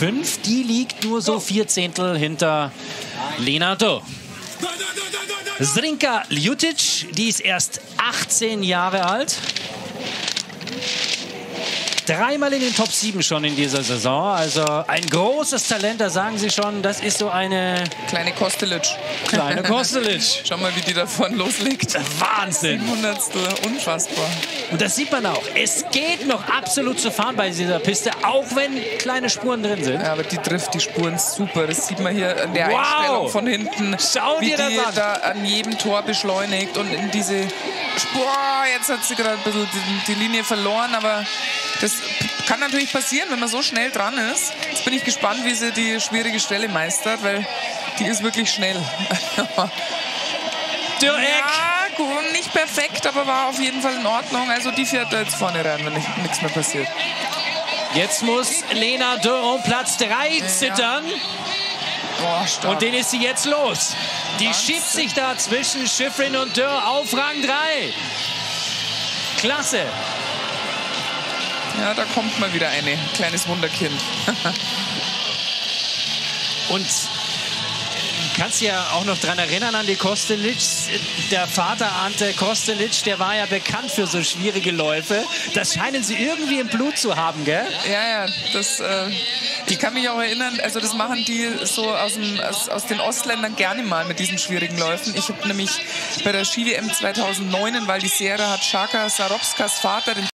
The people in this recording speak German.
5. Die liegt nur so 4 Zehntel hinter Lena Dürr. Zrinka Ljutic, die ist erst 18 Jahre alt. Dreimal in den Top 7 schon in dieser Saison. Also ein großes Talent, da sagen Sie schon, das ist so eine... Kleine Kostelic. Kleine Kostelic. Schau mal, wie die davon loslegt. Wahnsinn. 700. Unfassbar. Und das sieht man auch. Es geht noch absolut zu fahren bei dieser Piste, auch wenn kleine Spuren drin sind. Ja, aber die trifft die Spuren super. Das sieht man hier an der Einstellung von hinten. Schau wie dir das die an. da an jedem Tor beschleunigt und in diese Spur. Jetzt hat sie gerade ein bisschen die Linie verloren, aber das kann natürlich passieren, wenn man so schnell dran ist. Jetzt bin ich gespannt, wie sie die schwierige Stelle meistert, weil die ist wirklich schnell. Dürreck. Ja, gut, nicht perfekt, aber war auf jeden Fall in Ordnung. Also die fährt da jetzt vorne rein, wenn nichts mehr passiert. Jetzt muss Lena Dürr um Platz 3 zittern. Oh, stark. Und den ist sie jetzt los. Die Wahnsinn. schiebt sich da zwischen Shiffrin und Dürr auf Rang 3. Klasse. Ja, da kommt mal wieder ein kleines Wunderkind. Und kannst du ja auch noch daran erinnern an die Kostelic. Der Vater Ante Kostelic, der war ja bekannt für so schwierige Läufe. Das scheinen sie irgendwie im Blut zu haben, gell? Ja, das... Ich kann mich auch erinnern, also das machen die so aus den Ostländern gerne mal mit diesen schwierigen Läufen. Ich habe nämlich bei der Ski-WM 2009 in Val di Sera hat Shaka Sarobskas Vater den